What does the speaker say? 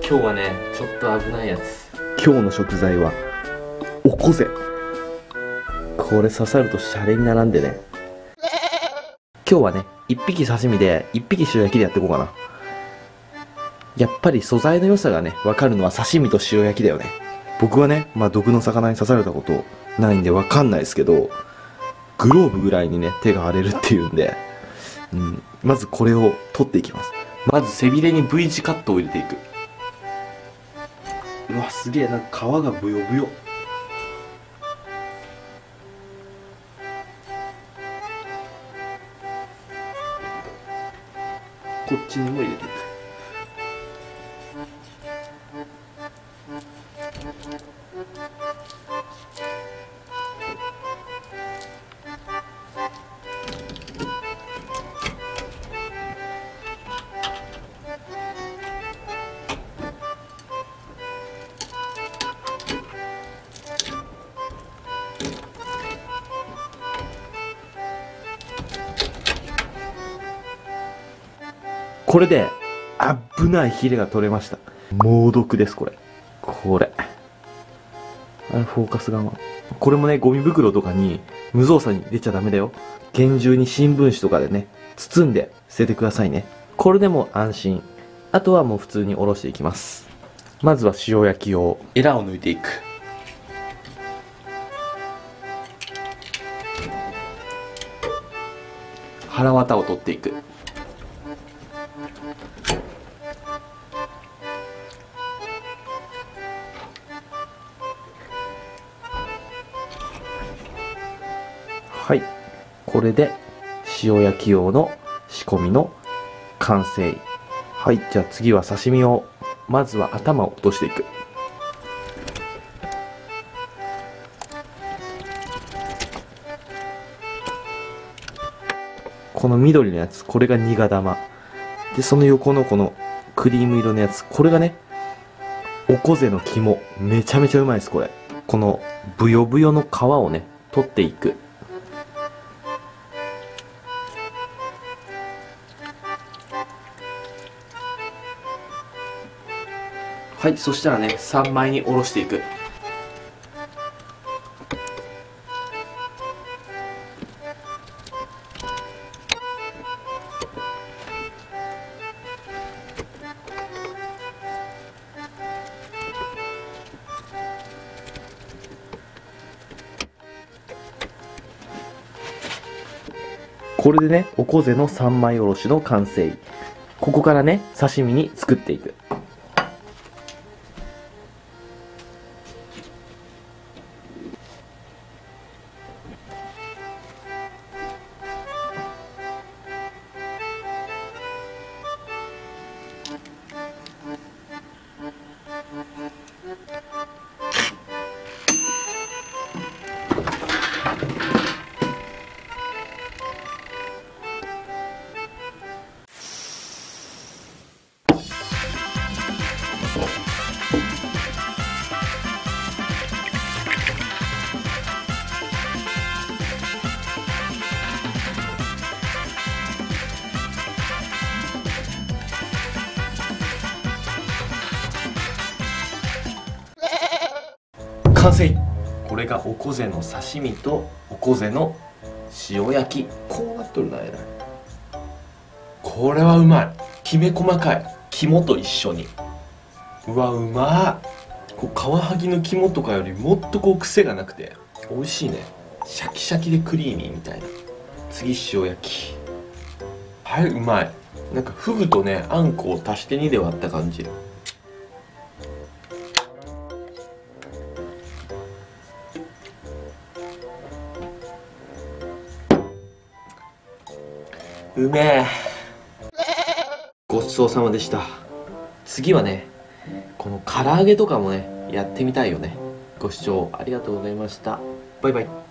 今日はねちょっと危ないやつ。 今日の食材はおこぜ。これ刺さるとシャレに並んでね。今日はね1匹刺身で1匹塩焼きでやっていこうかな。やっぱり素材の良さがね分かるのは刺身と塩焼きだよね。僕はね毒の魚に刺されたことないんで分かんないですけど、グローブぐらいにね手が荒れるっていうんで、まずこれを取っていきます。 まず背びれに V 字カットを入れていく。 うわすげえ、なんか皮がブヨブヨ。こっちにも入れていく。これで危ないヒレが取れました。猛毒です。これあれフォーカスがこれもねゴミ袋とかに無造作に入れちゃダメだよ。厳重に新聞紙とかでね包んで捨ててくださいね。これでも安心。あとはもう普通におろしていきます。まずは塩焼き用エラを抜いていく。腹綿を取っていく。 はい、これで塩焼き用の仕込みの完成。はい、じゃあ次は刺身用。まずは頭を落としていく。この緑のやつ、これがニガ玉で、その横のこのクリーム色のやつ、これがねおこぜの肝。めちゃめちゃうまいです。これこのブヨブヨの皮をね取っていく。 はい、そしたらね3枚におろしていく。 これでねおこぜの3枚おろしの完成。ここからね刺身に作っていく。 完成。これがおこぜの刺身とおこぜの塩焼き。こうなっとるな。えらい。これはうまい。きめ細かい。肝と一緒に。うわうまい。こうカワハギの肝とかよりもっとこう癖がなくて美味しいね。シャキシャキでクリーミーみたいな。次塩焼き。はい、うまい。なんかフグとねあんこを足して2で割った感じ。うめえ。ごちそうさまでした。次はねこの唐揚げとかもねやってみたいよね。ご視聴ありがとうございました。バイバイ。